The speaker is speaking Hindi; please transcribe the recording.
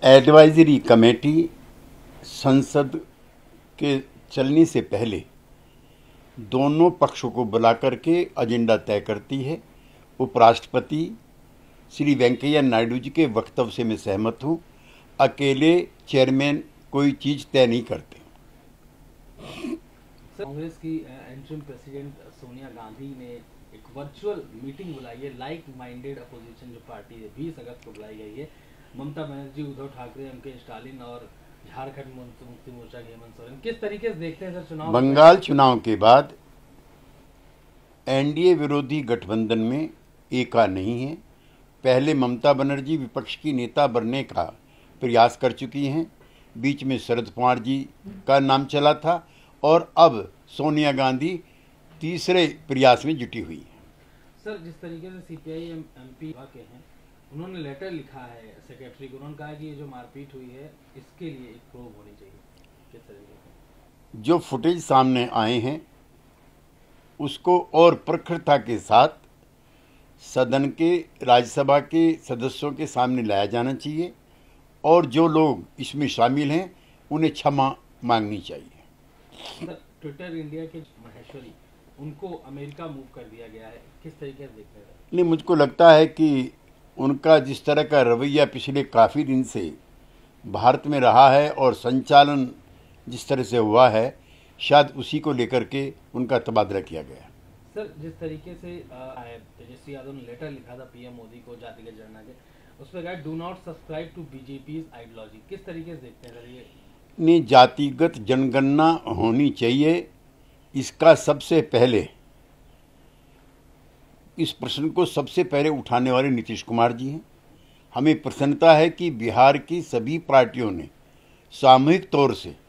एडवाइजरी कमेटी संसद के चलने से पहले दोनों पक्षों को बुला करके एजेंडा तय करती है। उपराष्ट्रपति श्री वेंकैया नायडू जी के वक्तव्य से मैं सहमत हूँ। अकेले चेयरमैन कोई चीज़ तय नहीं करते। कांग्रेस की इंटरिम प्रेसिडेंट सोनिया गांधी ने एक वर्चुअल मीटिंग बुलाई है। लाइक माइंडेड अपोजिशन जो पार्टी है 20 अगस्त को बुलाई गई है। ममता बनर्जी, उद्धव ठाकरे, एम.के. स्टालिन और झारखंड मुक्ति मोर्चा के हेमंत सोरेन। किस तरीके से देखते हैं सर चुनाव? बंगाल चुनाव के बाद एनडीए विरोधी गठबंधन में एका नहीं है। पहले ममता बनर्जी विपक्ष की नेता बनने का प्रयास कर चुकी हैं। बीच में शरद पवार जी का नाम चला था और अब सोनिया गांधी तीसरे प्रयास में जुटी हुई है। सर, जिस तरीके से सीपीआई एमपी के हैं, उन्होंने लेटर लिखा है सेक्रेटरी को। उन्होंने कहा कि ये जो मारपीट हुई है इसके लिए एक प्रोब होनी चाहिए। किस तरीके से? जो फुटेज सामने आए हैं उसको और प्रखरता के साथ सदन के, राज्यसभा के सदस्यों के सामने लाया जाना चाहिए और जो लोग इसमें शामिल हैं उन्हें क्षमा मांगनी चाहिए। सर, ट्विटर इंडिया के महेश्वरी, उनको अमेरिका मूव कर दिया गया है। किस तरीके से देखते हैं? नहीं, मुझको लगता है कि उनका जिस तरह का रवैया पिछले काफ़ी दिन से भारत में रहा है और संचालन जिस तरह से हुआ है, शायद उसी को लेकर के उनका तबादला किया गया। सर, जिस तरीके से तेजस्वी यादव ने लेटर लिखा था पीएम मोदी को जातिगत जनगणना के, उस पर कहा do not subscribe to BJP ideology. किस तरीके से देखते हैं सर ये? नहीं, जातिगत जनगणना होनी चाहिए। इसका सबसे पहले, इस प्रश्न को सबसे पहले उठाने वाले नीतीश कुमार जी हैं। हमें प्रसन्नता है कि बिहार की सभी पार्टियों ने सामूहिक तौर से